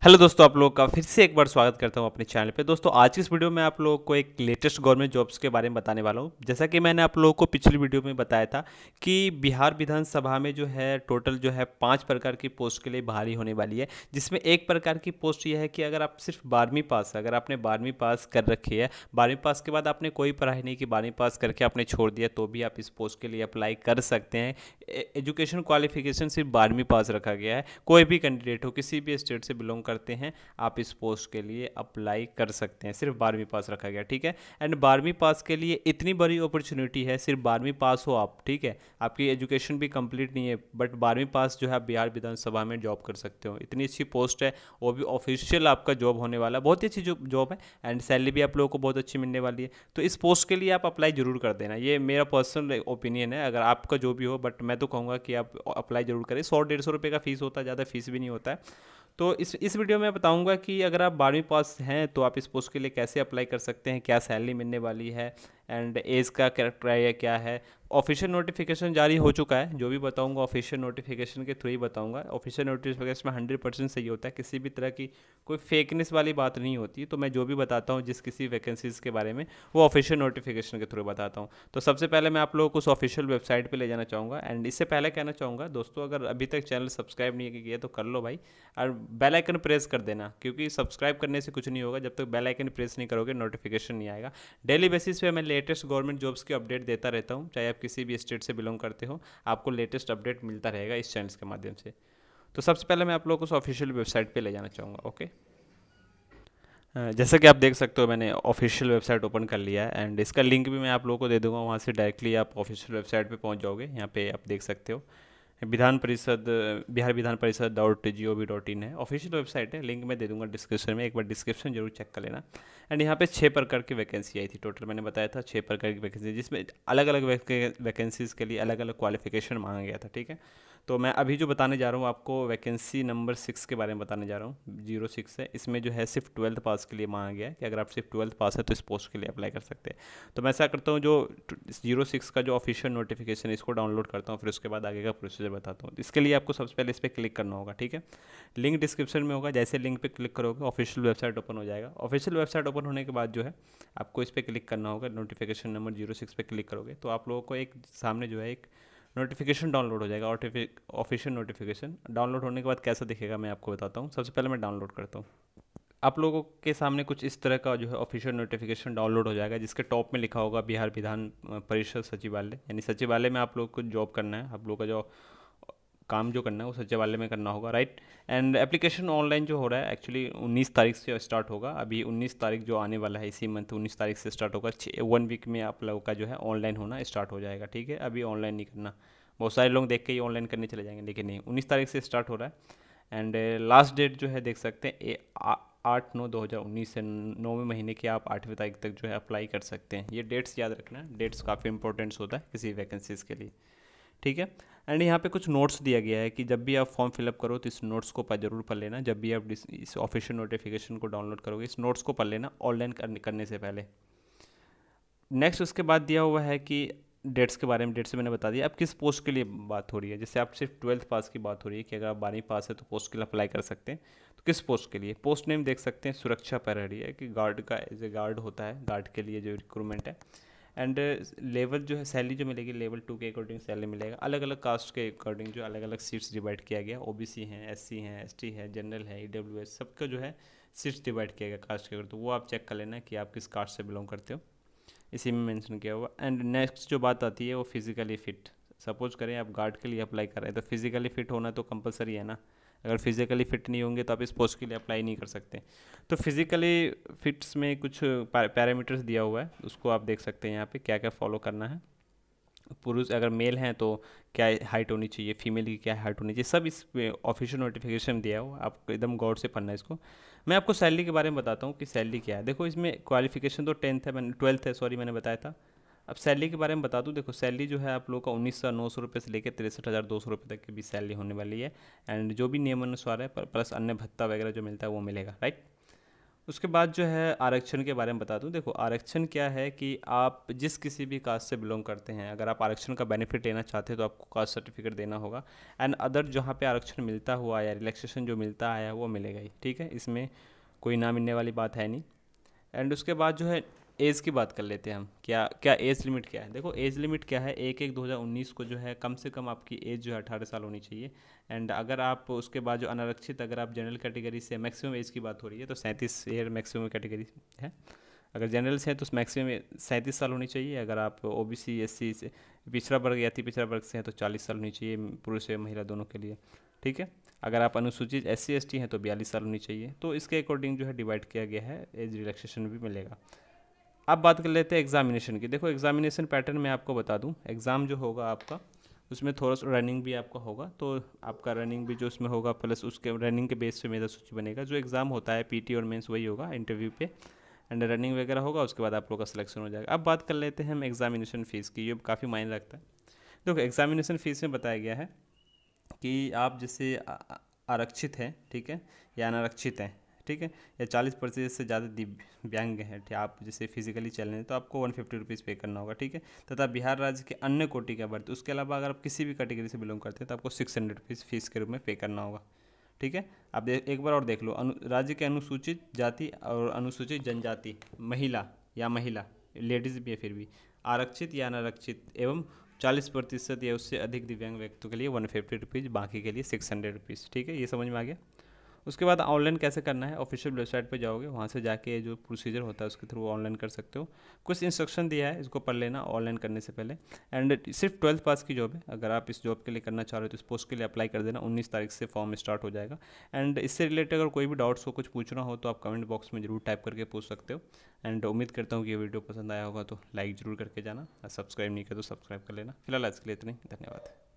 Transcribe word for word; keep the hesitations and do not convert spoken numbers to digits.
Hello दोस्तों, आप लोगों का फिर से एक बार स्वागत करता हूं अपने चैनल पे। दोस्तों, आज की इस वीडियो में आप लोगों को एक लेटेस्ट गवर्नमेंट जॉब्स के बारे में बताने वाला हूं। जैसा कि मैंने आप लोगों को पिछली वीडियो में बताया था कि बिहार विधानसभा में जो है टोटल जो है पांच प्रकार की पोस्ट के लिए बहाली होने वाली है, जिसमें एक प्रकार की पोस्ट यह है कि अगर आप सिर्फ बारहवीं पास अगर आपने बारहवीं पास कर रखी है, बारहवीं पास के बाद आपने कोई पढ़ाई नहीं की, बारहवीं पास करके आपने छोड़ दिया, तो भी आप इस पोस्ट के लिए अप्लाई कर सकते हैं। एजुकेशन क्वालिफिकेशन सिर्फ बारहवीं पास रखा गया है। कोई भी कैंडिडेट हो, किसी भी स्टेट से बिलोंग करते हैं, आप इस पोस्ट के लिए अप्लाई कर सकते हैं। सिर्फ बारहवीं पास रखा गया, ठीक है। एंड बारहवीं पास के लिए इतनी बड़ी अपॉर्चुनिटी है, सिर्फ बारहवीं पास हो आप, ठीक है, आपकी एजुकेशन भी कंप्लीट नहीं है, बट बारहवीं पास जो है आप बिहार विधानसभा में जॉब कर सकते हो। इतनी अच्छी पोस्ट है, वो भी ऑफिशियल आपका जॉब होने वाला है। बहुत ही अच्छी जॉब है एंड सैलरी भी आप लोगों को बहुत अच्छी मिलने वाली है। तो इस पोस्ट के लिए आप अप्लाई जरूर कर देना। ये मेरा पर्सनल ओपिनियन है, अगर आपका जो भी हो, बट मैं तो कहूँगा कि आप अप्लाई जरूर करें। सौ डेढ़ सौ रुपये का फीस होता है, ज़्यादा फीस भी नहीं होता है। तो इस इस वीडियो में बताऊंगा कि अगर आप बारहवीं पास हैं तो आप इस पोस्ट के लिए कैसे अप्लाई कर सकते हैं, क्या सैलरी मिलने वाली है, एंड एज का क्राइटेरिया क्या है। ऑफिशियल नोटिफिकेशन जारी हो चुका है, जो भी बताऊंगा ऑफिशियल नोटिफिकेशन के थ्रू ही बताऊंगा। ऑफिशियल नोटिफिकेशन में हंड्रेड परसेंट सही होता है, किसी भी तरह की कोई फेकनेस वाली बात नहीं होती। तो मैं जो भी बताता हूँ जिस किसी वैकेंसीज़ के बारे में, वो ऑफिशियल नोटिफिकेशन के थ्रू बताता हूँ। तो सबसे पहले मैं आप लोगों को उस ऑफिशियल वेबसाइट पर ले जाना चाहूँगा। एंड इससे पहले कहना चाहूँगा दोस्तों, अगर अभी तक चैनल सब्सक्राइब नहीं किया तो कर लो भाई, और बेल आइकन प्रेस कर देना, क्योंकि सब्सक्राइब करने से कुछ नहीं होगा। जब तक बेल आइकन प्रेस नहीं करोगे नोटिफिकेशन नहीं आएगा। डेली बेसिस पे मैं लेटेस्ट गवर्नमेंट जॉब्स की अपडेट देता रहता हूँ, चाहे आप किसी भी स्टेट से बिलोंग करते हो, आपको लेटेस्ट अपडेट मिलता रहेगा इस चैनल के माध्यम से। तो सबसे पहले मैं आप लोगों को उस ऑफिशियल वेबसाइट पे ले जाना चाहूँगा। ओके, अ, जैसा कि आप देख सकते हो, मैंने ऑफिशियल वेबसाइट ओपन कर लिया है एंड इसका लिंक भी मैं आप लोगों को दे दूंगा। वहाँ से डायरेक्टली आप ऑफिशियल वेबसाइट पे पहुँच जाओगे। यहाँ पे आप देख सकते हो Vidhan Parishad, Bihar Vidhan Parishad dot G O V dot in है, ऑफिशियल वेबसाइट है। लिंक मैं दे दूंगा डिस्क्रिप्शन में, एक बार डिस्क्रिप्शन जरूर चेक कर लेना। एंड यहाँ पे छः प्रकार की वैकेंसी आई थी टोटल, मैंने बताया था छः प्रकार की वैकेंसी, जिसमें अलग अलग वैकेंसीज़ के लिए अलग अलग क्वालिफिकेशन मांगा गया था, ठीक है। तो मैं अभी जो बताने जा रहा हूँ आपको, वैकेंसी नंबर सिक्स के बारे में बताने जा रहा हूँ, जीरो सिक्स है। इसमें जो है सिर्फ ट्वेल्थ पास के लिए मांगा गया है कि अगर आप सिर्फ ट्वेल्थ पास है तो इस पोस्ट के लिए अप्लाई कर सकते हैं। तो मैं ऐसा करता हूँ, जो जीरो सिक्स का जो ऑफिशियल नोटिफिकेशन है इसको डाउनलोड करता हूँ, फिर उसके बाद आगे का प्रोसीजर बताता हूँ। इसके लिए आपको सबसे पहले इस पर क्लिक करना होगा, ठीक है। लिंक डिस्क्रिप्शन में होगा, जैसे लिंक पे क्लिक करोगे ऑफिशियल वेबसाइट ओपन हो जाएगा। ऑफिशियल वेबसाइट ओपन होने के बाद जो है आपको इस पर क्लिक करना होगा, नोटिफिकेशन नंबर जीरो सिक्स पे क्लिक करोगे तो आप लोगों को एक सामने जो है एक नोटिफिकेशन डाउनलोड हो जाएगा। ऑफिशियल नोटिफिकेशन डाउनलोड होने के बाद कैसा दिखेगा मैं आपको बताता हूँ। सबसे पहले मैं डाउनलोड करता हूँ। आप लोगों के सामने कुछ इस तरह का जो है ऑफिशियल नोटिफिकेशन डाउनलोड हो जाएगा, जिसके टॉप में लिखा होगा बिहार विधान परिषद सचिवालय, यानी सचिवालय में आप लोग को जॉब करना है। आप लोग का जो काम जो करना है वो सचिवालय में करना होगा, राइट। एंड एप्लीकेशन ऑनलाइन जो हो रहा है एक्चुअली उन्नीस तारीख से स्टार्ट होगा। अभी उन्नीस तारीख जो आने वाला है, इसी मंथ उन्नीस तारीख से स्टार्ट होगा। वन वीक में आप लोगों का जो है ऑनलाइन होना स्टार्ट हो जाएगा, ठीक है। अभी ऑनलाइन नहीं करना, बहुत सारे लोग देख के ही ऑनलाइन करने चले जाएंगे, लेकिन नहीं, उन्नीस तारीख से स्टार्ट हो रहा है। एंड लास्ट डेट जो है देख सकते हैं ए, आ, आठ नौ दो हज़ार उन्नीस से नौवें महीने की आप आठवीं तारीख तक जो है अप्लाई कर सकते हैं। ये डेट्स याद रखना, डेट्स काफ़ी इंपॉर्टेंट्स होता है किसी वैकेंसीज़ के लिए, ठीक है। एंड यहाँ पे कुछ नोट्स दिया गया है कि जब भी आप फॉर्म फिलअप करो तो इस नोट्स को जरूर पढ़ लेना। जब भी आप इस ऑफिशियल नोटिफिकेशन को डाउनलोड करोगे इस नोट्स को पढ़ लेना ऑनलाइन करने से पहले। नेक्स्ट उसके बाद दिया हुआ है कि डेट्स के बारे में, डेट्स मैंने बता दिया। अब किस पोस्ट के लिए बात हो रही है, जैसे आप सिर्फ ट्वेल्थ पास की बात हो रही है कि अगर आप बारहवीं पास है तो पोस्ट के लिए अप्लाई कर सकते हैं। तो किस पोस्ट के लिए, पोस्ट नेम देख सकते हैं सुरक्षा प्रहरी है, कि गार्ड का एज ए गार्ड होता है, गार्ड के लिए जो रिक्रूटमेंट है। एंड लेवल जो है सैलरी जो मिलेगी लेवल टू के अकॉर्डिंग सैलरी मिलेगा। अलग अलग कास्ट के अकॉर्डिंग जो अलग अलग सीट्स डिवाइड किया गया, ओबीसी हैं, एससी हैं, एसटी है, जनरल है, ईडब्ल्यूएस, सबका जो है सीट्स डिवाइड किया गया कास्ट के अकॉर्डिंग। तो वो आप चेक कर लेना कि आप किस कास्ट से बिलोंग करते हो, इसी में मेंशन किया हुआ। एंड नेक्स्ट जो बात आती है वो फिजिकली फिट। सपोज करें आप गार्ड के लिए अप्लाई कर रहे हैं तो फिजिकली फिट होना तो कंपलसरी है ना। अगर फिजिकली फिट नहीं होंगे तो आप इस पोस्ट के लिए अप्लाई नहीं कर सकते। तो फिजिकली फिट्स में कुछ पैरामीटर्स दिया हुआ है, उसको आप देख सकते हैं यहाँ पे क्या क्या फॉलो करना है। पुरुष अगर मेल हैं तो क्या हाइट होनी चाहिए, फीमेल की क्या हाइट होनी चाहिए, सब इस ऑफिशियल नोटिफिकेशन दिया हो, आपको एकदम गौर से पढ़ना है इसको। मैं आपको सैलरी के बारे में बताता हूँ कि सैलरी क्या है। देखो इसमें क्वालिफिकेशन तो टेंथ है, मैंने ट्वेल्थ है, सॉरी मैंने बताया था। अब सैलरी के बारे में बता दूँ, देखो सैलरी जो है आप लोगों का उन्नीस सौ नौ सौ रुपये से लेकर तिरसठ हज़ार दो सौ रुपये तक की भी सैलरी होने वाली है। एंड जो भी नियमानुसार है प्लस अन्य भत्ता वगैरह जो मिलता है वो मिलेगा, राइट। उसके बाद जो है आरक्षण के बारे में बता दूं। देखो आरक्षण क्या है कि आप जिस किसी भी कास्ट से बिलोंग करते हैं, अगर आप आरक्षण का बेनिफिट लेना चाहते हैं तो आपको कास्ट सर्टिफिकेट देना होगा। एंड अदर जहाँ पे आरक्षण मिलता हुआ या रिलैक्सेशन जो मिलता आया वो मिलेगा ही, ठीक है, इसमें कोई ना मिलने वाली बात है नहीं। एंड उसके बाद जो है एज की बात कर लेते हैं हम, क्या क्या एज लिमिट क्या है। देखो एज लिमिट क्या है, एक एक दो हज़ार उन्नीस को जो है कम से कम आपकी एज जो है अठारह साल होनी चाहिए। एंड अगर आप उसके बाद जो अनारक्षित, अगर आप जनरल कैटेगरी से, मैक्सिमम एज की बात हो रही है तो सैंतीस ईयर मैक्सिमम कैटेगरी है। अगर जनरल से हैं तो मैक्सिमम सैंतीस साल होनी चाहिए। अगर आप O B C S C से पिछड़ा वर्ग या अति पिछड़ा वर्ग से हैं तो चालीस साल होनी चाहिए, पुरुष या महिला दोनों के लिए, ठीक है। अगर आप अनुसूचित एस सी एस टी हैं तो बयालीस साल होनी चाहिए। तो इसके अकॉर्डिंग जो है डिवाइड किया गया है, एज रिलैक्सेशन भी मिलेगा। अब बात कर लेते हैं एग्जामिनेशन की। देखो एग्जामिनेशन पैटर्न मैं आपको बता दूं, एग्ज़ाम जो होगा आपका उसमें थोड़ा सा रनिंग भी आपका होगा, तो आपका रनिंग भी जो उसमें होगा प्लस उसके रनिंग के बेस पे मेधा सूची बनेगा। जो एग्ज़ाम होता है पीटी और मेंस वही होगा इंटरव्यू पे, एंड रनिंग वगैरह होगा, उसके बाद आप लोग का सिलेक्शन हो जाएगा। अब बात कर लेते हैं हम एग्जामिनेशन फ़ीस की, ये काफ़ी मायने रखता है। देखो एग्जामिनेशन फ़ीस में बताया गया है कि आप जैसे आ- आ- आरक्षित हैं, ठीक है, या अनारक्षित हैं, ठीक है, या चालीस प्रतिशत से ज़्यादा दिव्यांग हैं, ठीक, आप जैसे फिजिकली चल रहे हैं तो आपको वन फिफ्टी रुपीज़ पे करना होगा, ठीक है। तथा बिहार राज्य के अन्य कोटि का वर्ग, उसके अलावा अगर आप किसी भी कैटेगरी से बिलोंग करते हैं तो आपको सिक्स हंड्रेड रुपीज़ फीस के रूप में पे करना होगा, ठीक है। आप दे- एक बार और देख लो, अनु राज्य के अनुसूचित जाति और अनुसूचित जनजाति महिला या महिला लेडीज़ भी है फिर भी आरक्षित या अनारक्षित एवं चालीस प्रतिशत या उससे अधिक दिव्यांग व्यक्तियों के लिए वन फिफ्टी रुपीज़, बाकी के लिए सिक्स हंड्रेड रुपीज़, ठीक है, ये समझ में आ गया। उसके बाद ऑनलाइन कैसे करना है, ऑफिशियल वेबसाइट पे जाओगे, वहाँ से जाके जो प्रोसीजर होता है उसके थ्रू ऑनलाइन कर सकते हो। कुछ इंस्ट्रक्शन दिया है, इसको पढ़ लेना ऑनलाइन करने से पहले। एंड सिर्फ ट्वेल्थ पास की जॉब है, अगर आप इस जॉब के लिए करना चाह रहे हो तो इस पोस्ट के लिए अप्लाई कर देना, उन्नीस तारीख से फॉर्म स्टार्ट हो जाएगा। एंड इससे रिलेटेड अगर कोई भी डाउट्स हो, कुछ पूछना हो तो आप कमेंट बॉक्स में जरूर टाइप करके पूछ सकते हो। एंड उम्मीद करता हूँ कि ये वीडियो पसंद आया होगा, तो लाइक ज़रूर करके जाना, सब्सक्राइब नहीं किया तो सब्सक्राइब कर लेना। फिलहाल आज के लिए इतना ही, धन्यवाद।